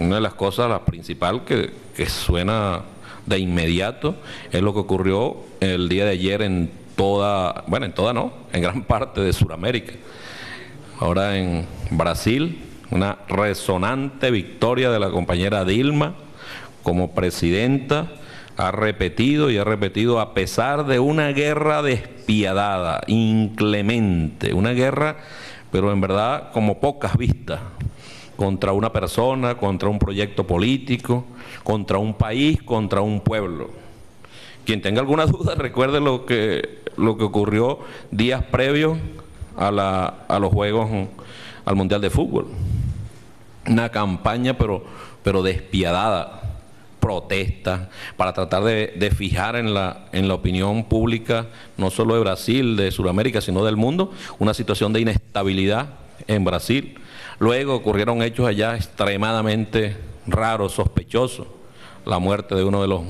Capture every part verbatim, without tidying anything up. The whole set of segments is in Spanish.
una de las cosas, la principal que, que suena de inmediato, es lo que ocurrió el día de ayer en toda, bueno, en toda no, en gran parte de Sudamérica. Ahora en Brasil, una resonante victoria de la compañera Dilma como presidenta, ha repetido y ha repetido a pesar de una guerra despiadada, inclemente, una guerra, pero en verdad como pocas vistas, contra una persona, contra un proyecto político, contra un país, contra un pueblo. Quien tenga alguna duda, recuerde lo que, lo que ocurrió días previos a, la, a los Juegos, al Mundial de Fútbol. Una campaña pero, pero despiadada, protestas, para tratar de, de fijar en la, en la opinión pública, no solo de Brasil, de Sudamérica, sino del mundo, una situación de inestabilidad en Brasil. Luego ocurrieron hechos allá extremadamente raros, sospechosos, la muerte de uno de los,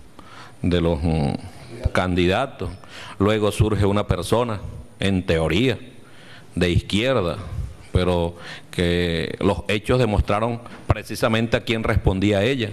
de los um, candidatos. Luego surge una persona, en teoría, de izquierda, pero que los hechos demostraron precisamente a quién respondía ella,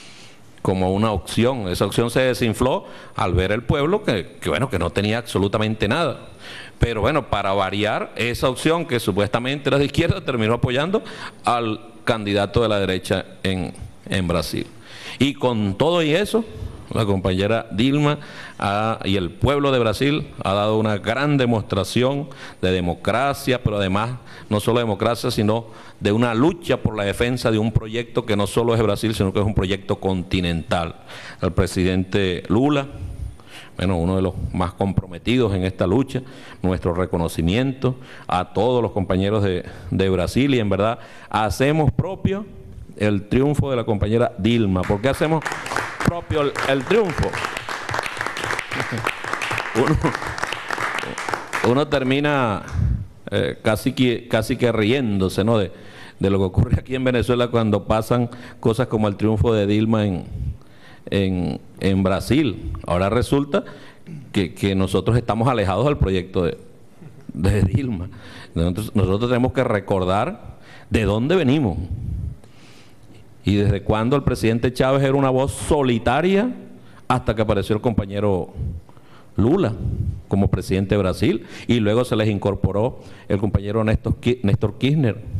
como una opción. Esa opción se desinfló al ver el pueblo que, que, bueno, que no tenía absolutamente nada. Pero bueno, para variar, esa opción que supuestamente era de izquierda terminó apoyando al candidato de la derecha en, en Brasil. Y con todo y eso, la compañera Dilma ha, y el pueblo de Brasil ha dado una gran demostración de democracia, pero además no solo democracia, sino de una lucha por la defensa de un proyecto que no solo es de Brasil, sino que es un proyecto continental. El presidente Lula, bueno, uno de los más comprometidos en esta lucha, nuestro reconocimiento a todos los compañeros de, de Brasil, y en verdad hacemos propio el triunfo de la compañera Dilma. ¿Por qué hacemos propio el, el triunfo? Uno, uno termina eh, casi, que, casi que riéndose, ¿no?, de, de lo que ocurre aquí en Venezuela cuando pasan cosas como el triunfo de Dilma en, en, en Brasil. Ahora resulta que, que nosotros estamos alejados del proyecto de, de Dilma. Nosotros, nosotros tenemos que recordar de dónde venimos y desde cuándo el presidente Chávez era una voz solitaria hasta que apareció el compañero Lula como presidente de Brasil, y luego se les incorporó el compañero Néstor Kirchner.